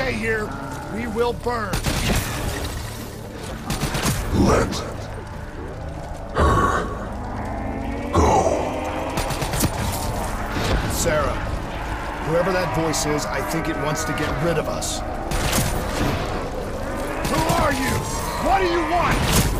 stay here, we will burn. Let her go. Sarah, whoever that voice is, I think it wants to get rid of us. Who are you? What do you want?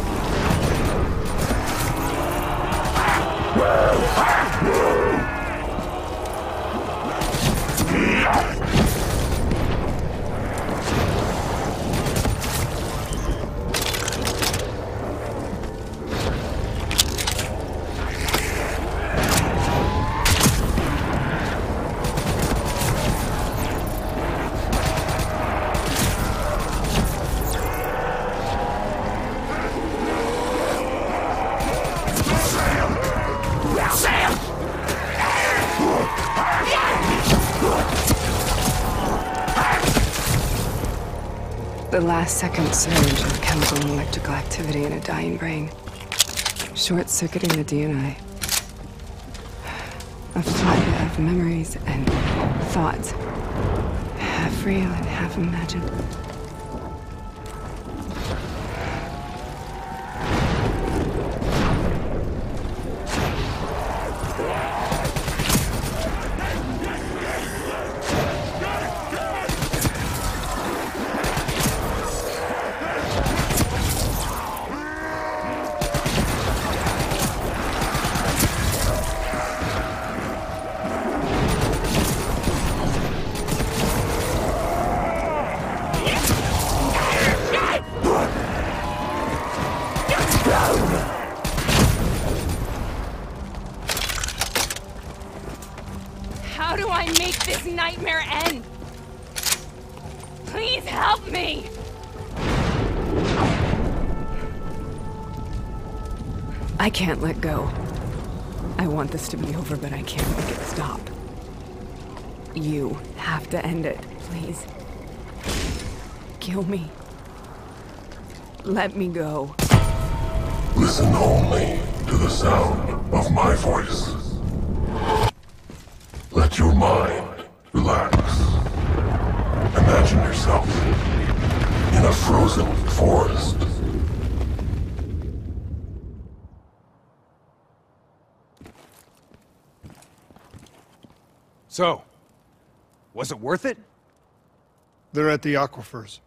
The last-second surge of chemical and electrical activity in a dying brain. Short-circuiting the DNA. A flood of memories and thoughts. Half real and half imagined. How do I make this nightmare end? Please help me! I can't let go. I want this to be over, but I can't make it stop. You have to end it, please. Kill me. Let me go. Listen only to the sound of my voice. Let your mind relax. Imagine yourself in a frozen forest. So, was it worth it? They're at the aquifers.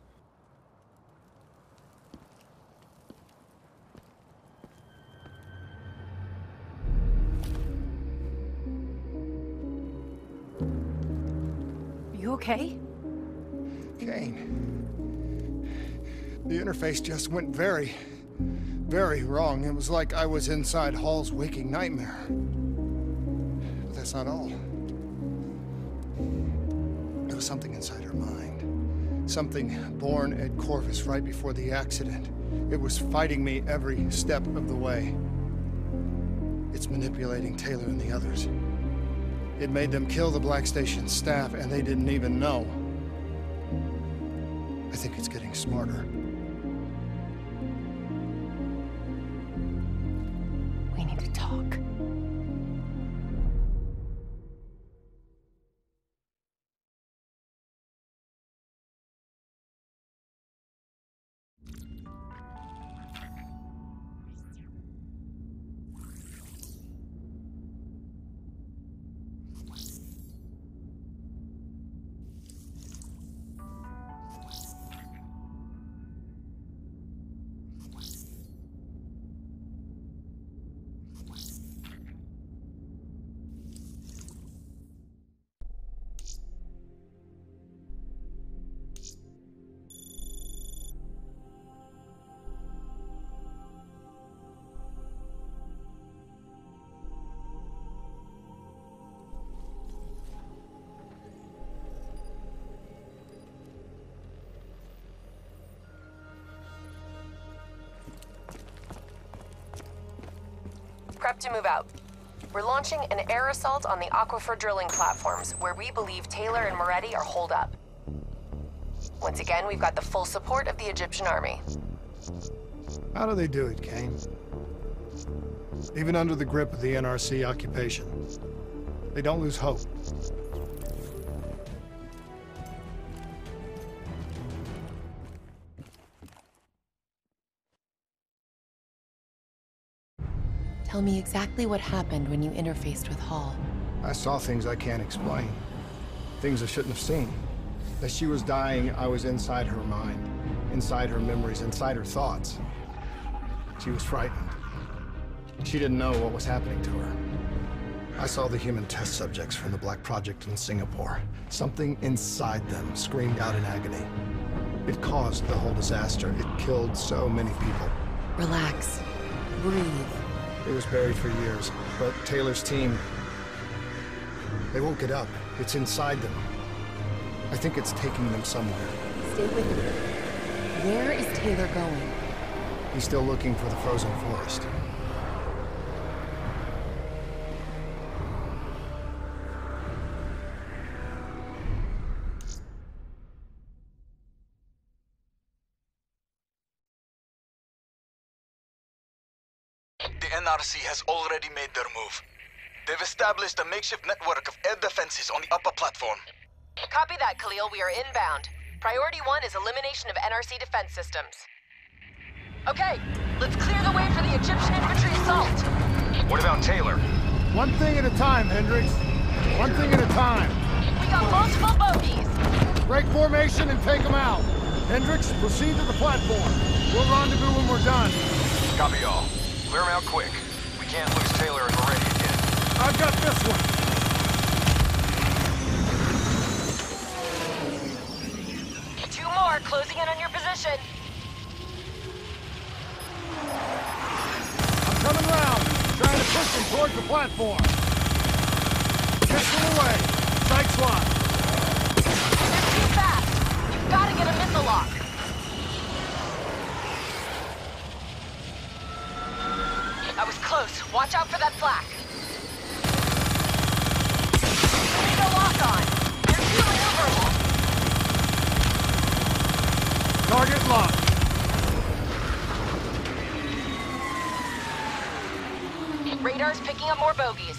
You okay? Kane. The interface just went very, very wrong. It was like I was inside Hall's waking nightmare. But that's not all. There was something inside her mind. Something born at Corvus right before the accident. It was fighting me every step of the way. It's manipulating Taylor and the others. It made them kill the Black Station staff, and they didn't even know. I think it's getting smarter. We need to talk. Prep to move out. We're launching an air assault on the aquifer drilling platforms, where we believe Taylor and Moretti are holed up. Once again, we've got the full support of the Egyptian army. How do they do it, Kane? Even under the grip of the NRC occupation, they don't lose hope. Tell me exactly what happened when you interfaced with Hall. I saw things I can't explain. Things I shouldn't have seen. As she was dying, I was inside her mind, inside her memories, inside her thoughts. She was frightened. She didn't know what was happening to her. I saw the human test subjects from the Black Project in Singapore. Something inside them screamed out in agony. It caused the whole disaster. It killed so many people. Relax. Breathe. It was buried for years, but Taylor's team, they won't get up. It's inside them. I think it's taking them somewhere. Stay with me. Where is Taylor going? He's still looking for the frozen forest. The NRC has already made their move. They've established a makeshift network of air defenses on the upper platform. Copy that, Khalil. We are inbound. Priority 1 is elimination of NRC defense systems. Okay, let's clear the way for the Egyptian infantry assault. What about Taylor? One thing at a time, Hendricks. One thing at a time. We got multiple bogeys. Break formation and take them out. Hendricks, proceed to the platform. We'll rendezvous when we're done. Copy all. Clear them out quick. We can't lose Taylor and Moretti again. I've got this one. Two more, closing in on your position. I'm coming round. Trying to push them towards the platform. Missile away. Sight swap. They're too fast. You've got to get a missile lock. I was close. Watch out for that flak. Need a lock on. They're too maneuverable. Target locked. Radar's picking up more bogeys.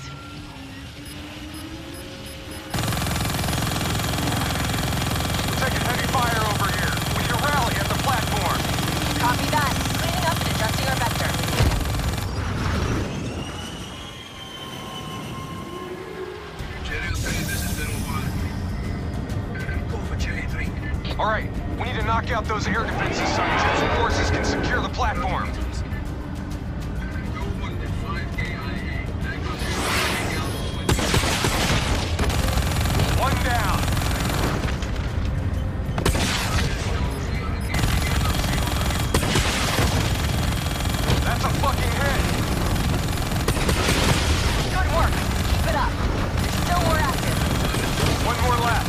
We're taking heavy fire over here. We need a rally at the platform. Copy that. Cleaning up and adjusting our vector. All right, we need to knock out those air defenses so Egyptian forces can secure the platform. One down. That's a fucking hit. Good work. Keep it up. There's still more active. One more left.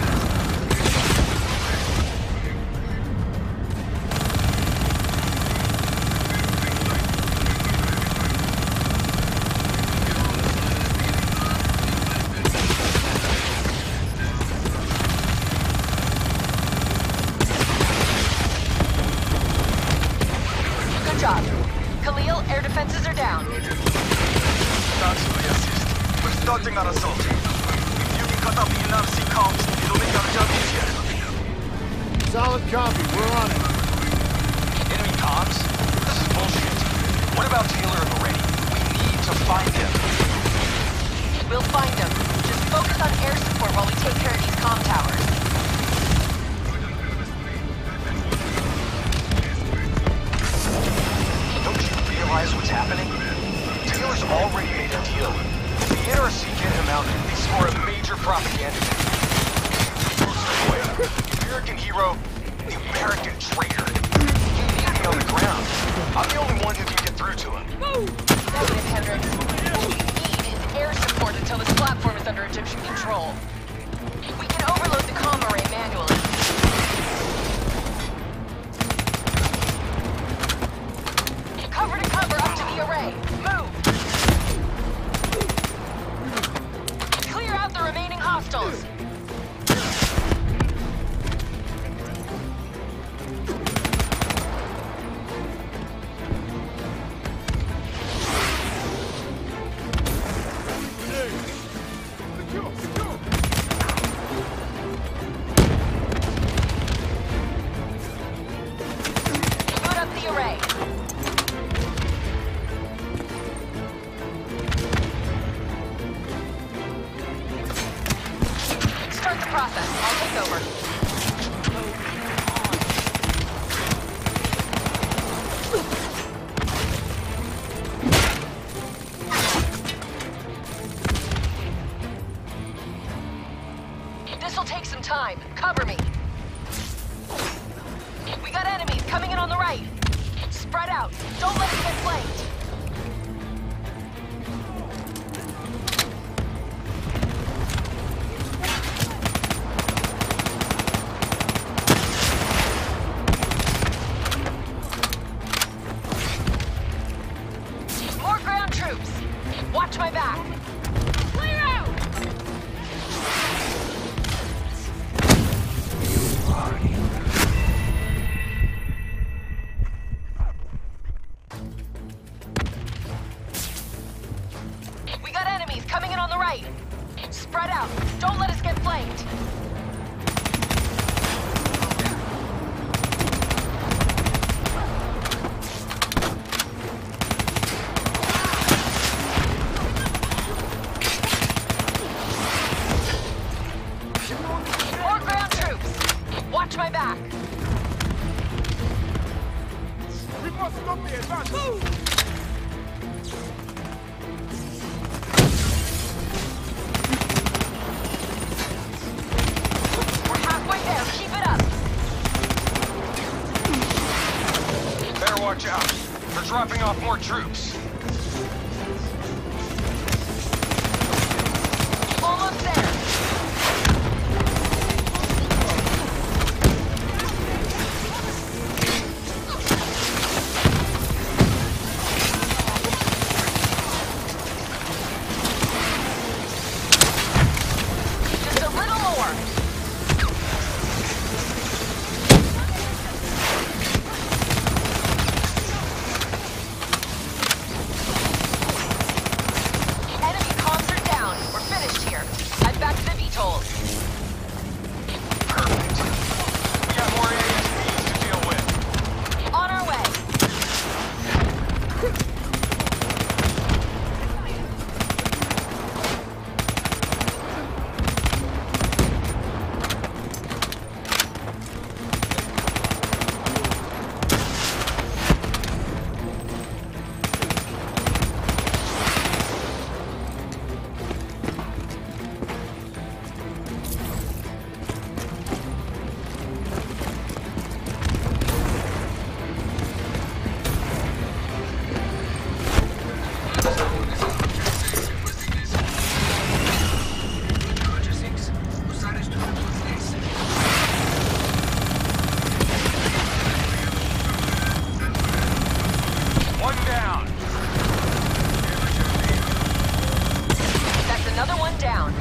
Good job. Khalil, air defenses are down. Thanks for the assist. We're starting our assault. If you can cut off the NRC comms, it'll make our job easier. Solid copy. We're on it. Enemy comms? This is bullshit. What about Taylor and Moretti? We need to find them. We'll find them. Just focus on air support while we take care of these comm towers. Don't you realize what's happening? Taylor's already made a deal. If the NRC get him out, they score a major propaganda hit. Wait, the American hero, the American traitor. He needs me on the ground. I'm the only one who can get through to him. Negative, Hendricks. What we need is air support until this platform is under Egyptian control. We can overload the comm array manually. Cover to cover up to the array. Move! Clear out the remaining hostiles. Boot up the array. Spread out. Don't let us get flanked. More ground troops. Watch my back. Clear out! We got enemies coming in on the right. Spread out. Don't let us get flanked. More ground troops. Watch my back. We must stop the advance. Move! We're halfway there. Keep it up. Better watch out. They're dropping off more troops. Almost there. Just a little more. Enemy comms are down. We're finished here. Head back to the VTOL. Perfect. We got more ASPs to deal with. On our way. One down. That's another one down.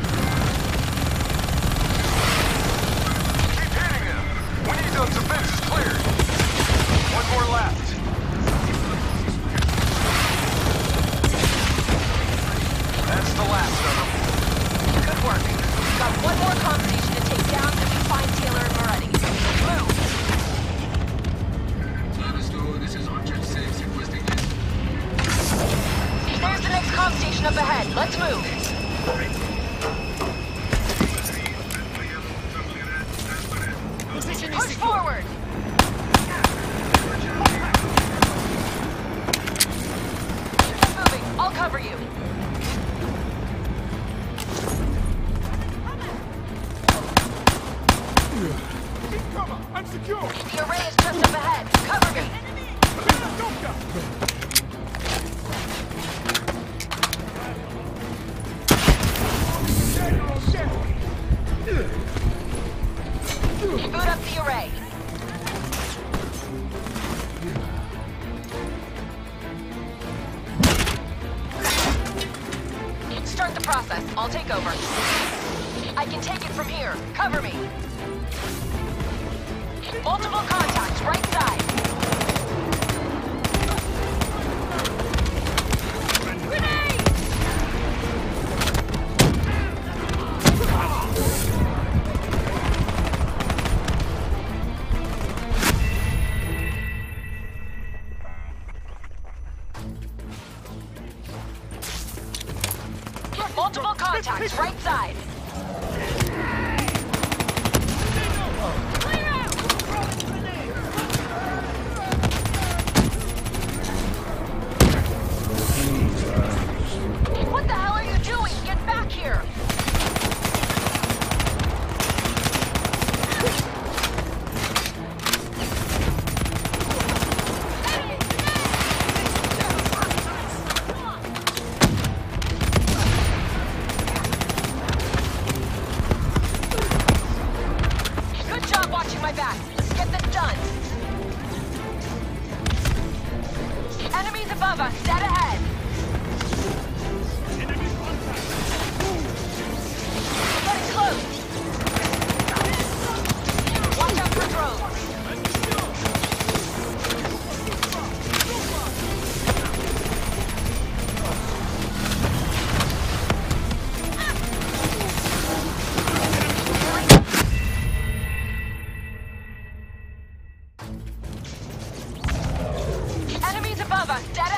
Keep hitting them. We need those defenses cleared. One more left. That's the last of them. Good work. We've got one more combination to take down if we find Taylor and Moretti. Move. This is Object 6 requesting this. There's the next comm station up ahead. Let's move. Push forward. Keep moving. I'll cover you. Keep cover. I'm secure. The array is just up ahead. Cover me. Boot up the array. Start the process. I'll take over. I can take it from here. Cover me. Multiple contacts, right side. Grenade! Multiple contacts, right side. Clear out! What the hell are you doing? Get back here! Enemy! above us, dead ahead. Getting close. Watch out for drones. Enemies above us, dead